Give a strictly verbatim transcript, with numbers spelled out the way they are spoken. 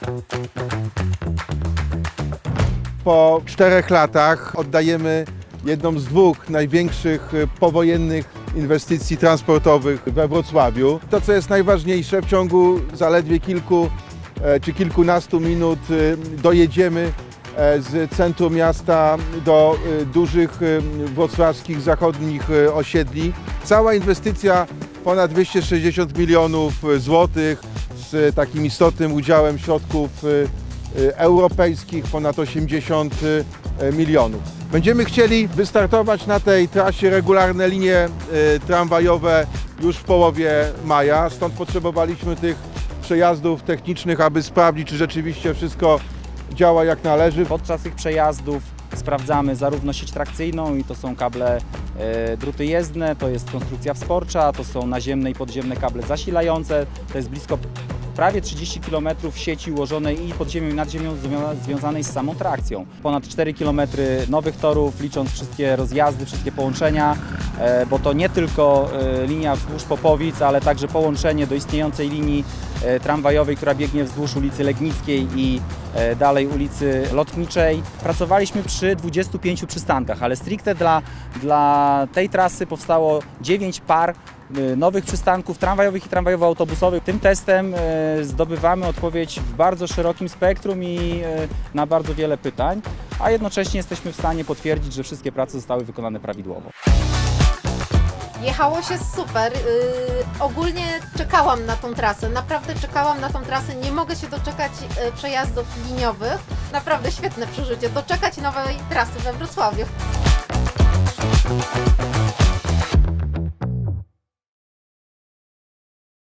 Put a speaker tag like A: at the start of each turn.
A: Po czterech latach oddajemy jedną z dwóch największych powojennych inwestycji transportowych we Wrocławiu. To, co jest najważniejsze, w ciągu zaledwie kilku czy kilkunastu minut dojedziemy z centrum miasta do dużych wrocławskich zachodnich osiedli. Cała inwestycja ponad dwieście sześćdziesiąt milionów złotych z takim istotnym udziałem środków europejskich, ponad osiemdziesiąt milionów. Będziemy chcieli wystartować na tej trasie regularne linie tramwajowe już w połowie maja, stąd potrzebowaliśmy tych przejazdów technicznych, aby sprawdzić, czy rzeczywiście wszystko działa jak należy.
B: Podczas tych przejazdów sprawdzamy zarówno sieć trakcyjną i to są kable e, druty jezdne, to jest konstrukcja wsporcza, to są naziemne i podziemne kable zasilające, to jest blisko prawie trzydzieści kilometrów sieci ułożonej i pod ziemią i nad ziemią związanej z samą trakcją. Ponad cztery kilometry nowych torów, licząc wszystkie rozjazdy, wszystkie połączenia, e, bo to nie tylko e, linia wzdłuż Popowic, ale także połączenie do istniejącej linii e, tramwajowej, która biegnie wzdłuż ulicy Legnickiej i e, dalej ulicy Lotniczej. Pracowaliśmy przy dwudziestu pięciu przystankach, ale stricte dla, dla tej trasy powstało dziewięć par nowych przystanków tramwajowych i tramwajowo-autobusowych. Tym testem zdobywamy odpowiedź w bardzo szerokim spektrum i na bardzo wiele pytań, a jednocześnie jesteśmy w stanie potwierdzić, że wszystkie prace zostały wykonane prawidłowo.
C: Jechało się super. Yy, ogólnie czekałam na tą trasę, naprawdę czekałam na tą trasę. Nie mogę się doczekać yy, przejazdów liniowych. Naprawdę świetne przeżycie, doczekać nowej trasy we Wrocławiu.